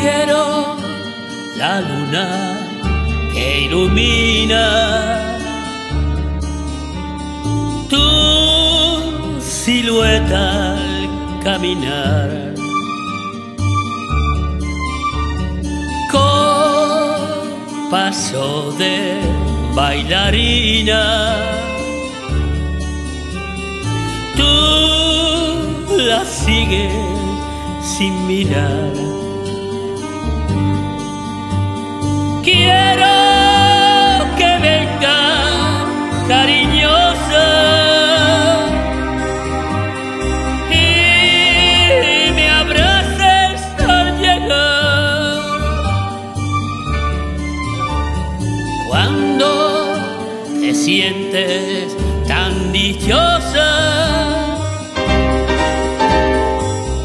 Quiero la luna que ilumina tu silueta al caminar, con paso de bailarina. Tú la sigues sin mirar. Quiero que venga cariñosa y me abraces al llegar. Cuando te sientes tan dichosa y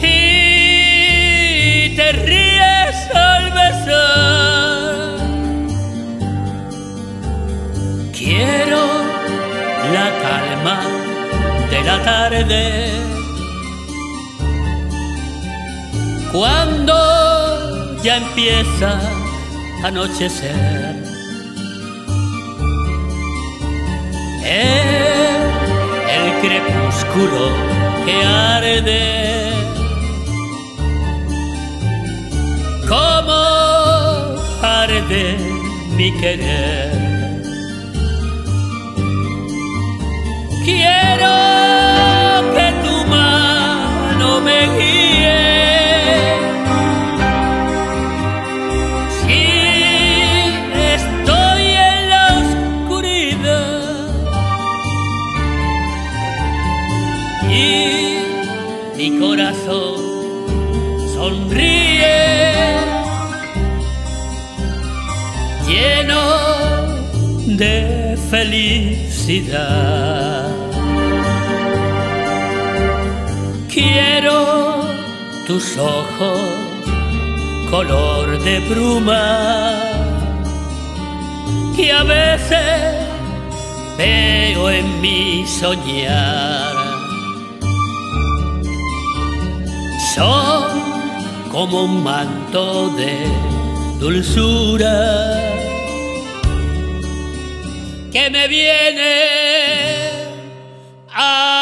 te ríes al besar. Quiero la calma de la tarde, cuando ya empieza a anochecer. El crepúsculo que arde como arde mi querer. Quiero que tu mano me guíe, si estoy en la oscuridad, y mi corazón sonríe, lleno de felicidad. Quiero tus ojos color de bruma, que a veces veo en mi soñar. Son como un manto de dulzura que me viene a